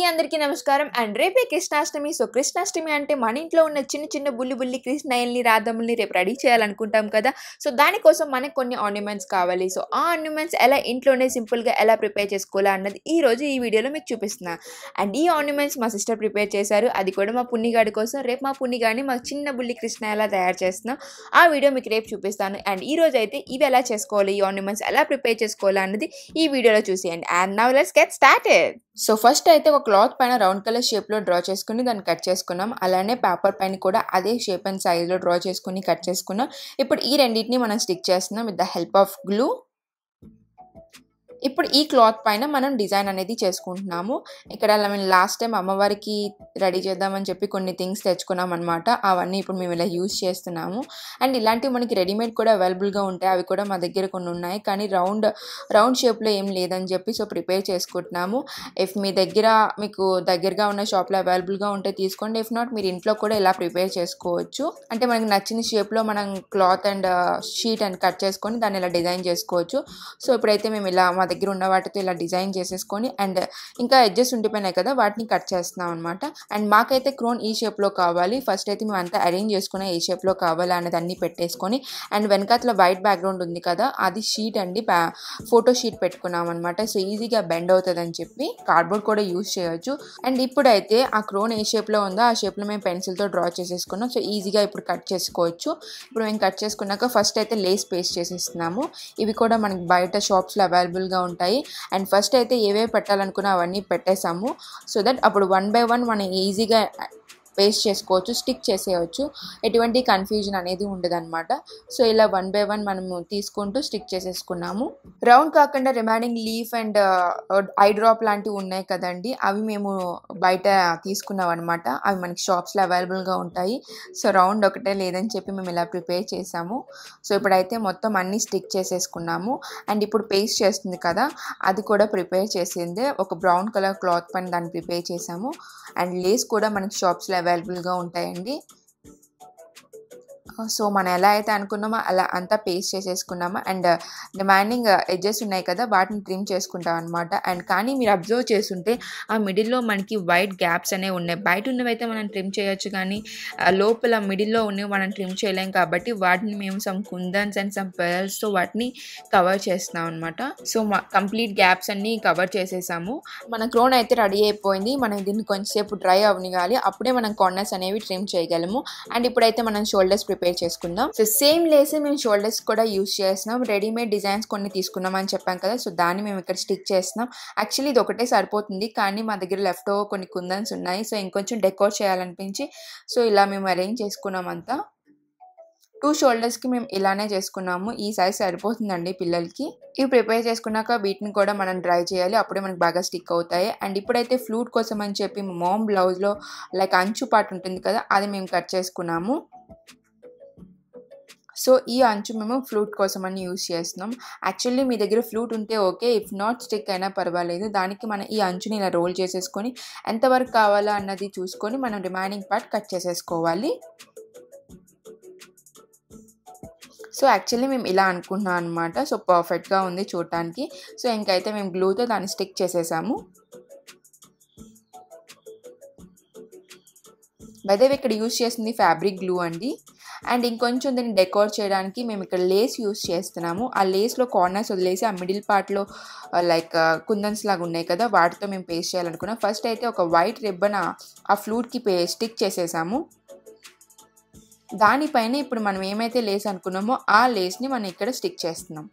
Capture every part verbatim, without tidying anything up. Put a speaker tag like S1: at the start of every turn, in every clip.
S1: అందరికీ నమస్కారం అండ్ రేపే కృష్ణాష్టమి. సో కృష్ణాష్టమి అంటే మన ఇంట్లో ఉన్న చిన్న చిన్న బుల్లి బుల్లి కృష్ణయ్యల్ని రాధమ్మల్ని రేపు రెడీ చేయాలనుకుంటాం కదా. సో దానికోసం మనకు కొన్ని ఆర్నమెంట్స్ కావాలి. సో ఆ ఆర్నమెంట్స్ ఎలా ఇంట్లోనే సింపుల్గా ఎలా ప్రిపేర్ చేసుకోవాలా అన్నది ఈ రోజు ఈ వీడియోలో మీకు చూపిస్తున్నా. అండ్ ఈ ఆర్నమెంట్స్ మా సిస్టర్ ప్రిపేర్ చేశారు, అది కూడా మా పుణ్యగాడి కోసం. రేపు మా పుణ్యగాడిని మా చిన్న బుల్లి కృష్ణ ఎలా తయారు చేస్తున్నాం ఆ వీడియో మీకు రేపు చూపిస్తాను. అండ్ ఈ రోజు అయితే ఇవి ఎలా చేసుకోవాలి, ఈ ఆర్నమెంట్స్ ఎలా ప్రిపేర్ చేసుకోవాలా అన్నది ఈ వీడియోలో చూసేయండి. And now let's get started. So first అయితే ఒక క్లాత్ పైన రౌండ్ కలర్ షేప్లో డ్రా చేసుకుని దాన్ని కట్ చేసుకున్నాం. అలానే పేపర్ పైన కూడా అదే షేప్ అండ్ సైజ్లో డ్రా చేసుకుని కట్ చేసుకున్నాం. ఇప్పుడు ఈ రెండింటిని మనం స్టిక్ చేస్తున్నాం with the help of glue. ఇప్పుడు ఈ క్లాత్ పైన మనం డిజైన్ అనేది చేసుకుంటున్నాము. ఇక్కడ మేము లాస్ట్ టైం అమ్మవారికి రెడీ చేద్దామని చెప్పి కొన్ని థింగ్స్ తెచ్చుకున్నాం అనమాట. అవన్నీ ఇప్పుడు మేము ఇలా యూజ్ చేస్తున్నాము. అండ్ ఇలాంటివి మనకి రెడీమేడ్ కూడా అవైలబుల్గా ఉంటాయి, అవి కూడా మా దగ్గర కొన్ని ఉన్నాయి. కానీ రౌండ్ రౌండ్ షేప్లో ఏం లేదని చెప్పి సో ప్రిపేర్ చేసుకుంటున్నాము. ఇఫ్ మీ దగ్గర మీకు దగ్గరగా ఉన్న షాప్లో అవైలబుల్గా ఉంటే తీసుకోండి. ఇఫ్ నాట్ మీరు ఇంట్లో కూడా ఇలా ప్రిపేర్ చేసుకోవచ్చు. అంటే మనకి నచ్చిన షేప్లో మనం cloth and sheet and cut చేసుకొని దాన్ని ఇలా డిజైన్ చేసుకోవచ్చు. సో ఇప్పుడైతే మేము ఇలా మా దగ్గర ఉన్న వాటితో ఇలా డిజైన్ చేసేసుకొని అండ్ ఇంకా ఎడ్జెస్ ఉండిపోయినాయి కదా వాటిని కట్ చేస్తున్నాం అనమాట. అండ్ మాకైతే క్రోన్ ఈ షేప్లో కావాలి. ఫస్ట్ అయితే మేము అంతా అరేంజ్ చేసుకుని ఏ షేప్లో కావాలి అనేది అన్ని పెట్టేసుకొని అండ్ వెనకాతల వైట్ బ్యాక్గ్రౌండ్ ఉంది కదా అది షీట్ అండి, ఫోటో షీట్ పెట్టుకున్నాం అనమాట. సో ఈజీగా బెండ్ అవుతుంది అని చెప్పి కార్డ్బోర్డ్ కూడా యూజ్ చేయొచ్చు. అండ్ ఇప్పుడైతే ఆ క్రోన్ ఏ షేప్లో ఉందో ఆ షేప్లో మేము పెన్సిల్తో డ్రా చేసేసుకున్నాం. సో ఈజీగా ఇప్పుడు కట్ చేసుకోవచ్చు. ఇప్పుడు మేము కట్ చేసుకున్నాక ఫస్ట్ అయితే లేస్ పేస్ట్ చేసేస్తున్నాము. ఇవి కూడా మనకి బయట షాప్స్లో అవైలబుల్గా ఉంటాయి. అండ్ ఫస్ట్ అయితే ఏవేవి పెట్టాలనుకున్నా అవన్నీ పెట్టేసాము. సో దట్ అప్పుడు వన్ బై వన్ మనం ఈజీగా పేస్ట్ చేసుకోవచ్చు, స్టిక్ చేసేయచ్చు, ఎటువంటి కన్ఫ్యూజన్ అనేది ఉండదు అనమాట. సో ఇలా వన్ బై వన్ మనము తీసుకుంటూ స్టిక్ చేసేసుకున్నాము. రౌండ్ కాకుండా remaining leaf and eye drop లాంటివి ఉన్నాయి కదండి, అవి మేము బయట తీసుకున్నాం అనమాట. అవి మనకి షాప్స్లో అవైలబుల్గా ఉంటాయి. సో రౌండ్ ఒకటే లేదని చెప్పి మేము ఇలా ప్రిపేర్ చేసాము. సో ఇప్పుడైతే మొత్తం అన్నీ స్టిక్ చేసేసుకున్నాము. అండ్ ఇప్పుడు పేస్ట్ చేస్తుంది కదా అది కూడా ప్రిపేర్ చేసిందే. ఒక బ్రౌన్ కలర్ క్లాత్ పైన దాన్ని ప్రిపేర్ చేసాము. అండ్ లేస్ కూడా మనకి షాప్స్లో అవైలబుల్గా ఉంటాయండి. సో మనం ఎలా అయితే అనుకున్నామో అలా అంతా పేస్ట్ చేసేసుకున్నాము. అండ్ రిమైనింగ్ ఎడ్జెస్ ఉన్నాయి కదా వాటిని ట్రిమ్ చేసుకుంటాం అనమాట. అండ్ కానీ మీరు అబ్జర్వ్ చేస్తుంటే ఆ మిడిల్లో మనకి వైట్ గ్యాప్స్ అనేవి ఉన్నాయి. బయట ఉన్నవైతే మనం ట్రిమ్ చేయొచ్చు, కానీ లోపల మిడిల్లో ఉన్నవి మనం ట్రిమ్ చేయలేం. కాబట్టి వాటిని మేము సమ్ కుందన్స్ అండ్ సమ్ పెరల్స్తో వాటిని కవర్ చేస్తున్నాం అనమాట. సో మా కంప్లీట్ గ్యాప్స్ అన్ని కవర్ చేసేసాము. మన క్రోన్ అయితే రెడీ అయిపోయింది. మనం దీన్ని కొంచెంసేపు డ్రై అవనివ్వాలి, అప్పుడే మనం కార్నర్స్ అనేవి ట్రిమ్ చేయగలము. అండ్ ఇప్పుడైతే మనం షోల్డర్స్ ప్రిపేర్ చేసుకుందాం. సో సేమ్ లేస్ మేము షోల్డర్స్ కూడా యూజ్ చేస్తున్నాం. రెడీమేడ్ డిజైన్స్ కొన్ని తీసుకున్నాం అని చెప్పాం కదా, సో దాన్ని మేము ఇక్కడ స్టిక్ చేస్తున్నాం. యాక్చువల్లీ ఇది ఒకటే సరిపోతుంది, కానీ మా దగ్గర లెఫ్ట్ ఓవర్ కొన్ని కుందన్స్ ఉన్నాయి. సో ఇంకొంచెం డెకోర్ చేయాలనిపించి సో ఇలా మేము అరేంజ్ చేసుకున్నాం అంతా. టూ షోల్డర్స్కి మేము ఇలానే చేసుకున్నాము. ఈ సైజ్ సరిపోతుందండి పిల్లలకి. ఇవి ప్రిపేర్ చేసుకున్నాక వీటిని కూడా మనం డ్రై చేయాలి, అప్పుడే మనకి బాగా స్టిక్ అవుతాయి. అండ్ ఇప్పుడైతే ఫ్లూట్ కోసం అని చెప్పి మామ్ బ్లౌజ్లో లైక్ అంచు పార్ట్ ఉంటుంది కదా అది మేము కట్ చేసుకున్నాము. సో ఈ అంచు మేము ఫ్లూట్ కోసం అని యూజ్ చేస్తున్నాం. యాక్చువల్లీ మీ దగ్గర ఫ్లూట్ ఉంటే ఓకే, ఇఫ్ నాట్ స్టిక్ అయినా పర్వాలేదు. దానికి మనం ఈ అంచుని ఇలా రోల్ చేసేసుకొని ఎంతవరకు కావాలా అన్నది చూసుకొని మనం రిమైనింగ్ పార్ట్ కట్ చేసేసుకోవాలి. సో యాక్చువల్లీ మేము ఇలా అనుకుంటున్నాం అనమాట. సో పర్ఫెక్ట్గా ఉంది చూడటానికి. సో ఇంకైతే మేము గ్లూతో దాన్ని స్టిక్ చేసేసాము. బై ద వే ఇక్కడ యూజ్ చేసింది ఫ్యాబ్రిక్ గ్లూ అండి. అండ్ ఇంకొంచెం దీన్ని డెకోర్ చేయడానికి మేము ఇక్కడ లేస్ యూస్ చేస్తున్నాము. ఆ లేస్లో కార్నర్స్ వదిలేసి ఆ మిడిల్ పార్ట్లో లైక్ కుందన్స్ లాగా ఉన్నాయి కదా వాటితో మేము పేస్ట్ చేయాలనుకున్నాం. ఫస్ట్ అయితే ఒక వైట్ రిబ్బన్ ఆ ఫ్లూట్కి పే స్టిక్ చేసేసాము. దానిపైన ఇప్పుడు మనం ఏమైతే లేస్ అనుకున్నామో ఆ లేస్ని మనం ఇక్కడ స్టిక్ చేస్తున్నాం.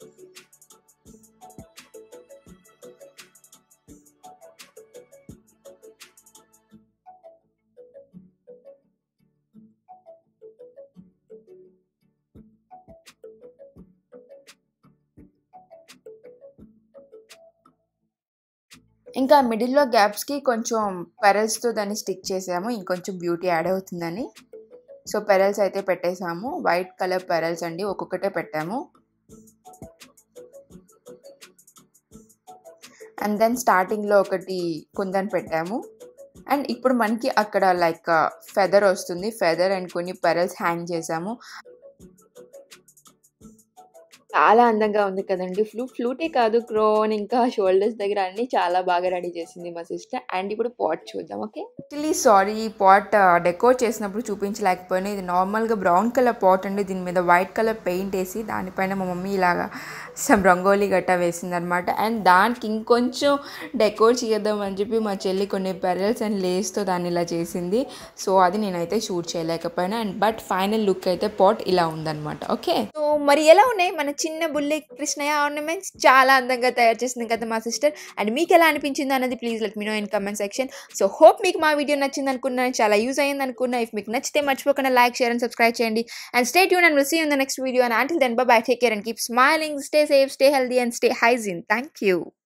S1: ఇంకా మిడిల్లో గ్యాప్స్కి కొంచెం పెరల్స్తో దాన్ని స్టిక్ చేసాము, ఇంకొంచెం బ్యూటీ యాడ్ అవుతుందని. సో పెరల్స్ అయితే పెట్టేసాము. వైట్ కలర్ పెరల్స్ అండి, ఒక్కొక్కటే పెట్టాము. అండ్ దెన్ స్టార్టింగ్లో ఒకటి కుందన్ పెట్టాము. అండ్ ఇప్పుడు మనకి అక్కడ లైక్ ఫెదర్ వస్తుంది, ఫెదర్ అండ్ కొన్ని పెరల్స్ హ్యాంగ్ చేసాము. చాలా అందంగా ఉంది కదండీ! ఫ్లూ ఫ్లూటే కాదు క్రోన్ ఇంకా షోల్డర్స్ దగ్గర అన్నీ చాలా బాగా రెడీ చేసింది మా సిస్టర్. అండ్ ఇప్పుడు పాట్ చూద్దాం. ఓకే. యాక్చువల్లీ సారీ ఈ పాట్ డెకోర్ చేసినప్పుడు చూపించలేకపోయినా ఇది నార్మల్‌గా బ్రౌన్ కలర్ పాట్ అండి. దీని మీద వైట్ కలర్ పెయింట్ ఏసి దానిపైన మా మమ్మీ ఇలాగా సమ్ రంగోలీ గట్టా వేసిందనమాట. అండ్ దానికి ఇంకొంచెం డెకోర్ చేద్దాం అని చెప్పి మా చెల్లి కొన్ని పెరల్స్ అండ్ లేస్‌తో దాన్ని ఇలా చేసింది. సో అది నేనైతే షూట్ చేయలేకపోయినా. అండ్ బట్ ఫైనల్ లుక్ అయితే పాట్ ఇలా ఉందనమాట. ఓకే. సో మరి ఎలా ఉన్నాయి మన చిన్న బుల్లి కృష్ణయ్య ఆర్నమెంట్స్? చాలా అందంగా తయారు చేసింది కదా మా సిస్టర్. అండ్ మీకు ఎలా అనిపించిందో అన్నది please let me know in comment section. So hope మీకు మా వీడియో నచ్చింది అనుకున్నాను, చాలా యూజ్ అయ్యింది అనుకున్నా. ఇఫ్ మీకు నచ్చితే మర్చిపోకుండా లైక్, షేర్ అండ్ సబ్స్క్రైబ్ చేయండి. And stay tune and will see you in the next video. And until then bye bye, take care and keep smiling, stay safe, stay healthy and stay hygiene. Thank you.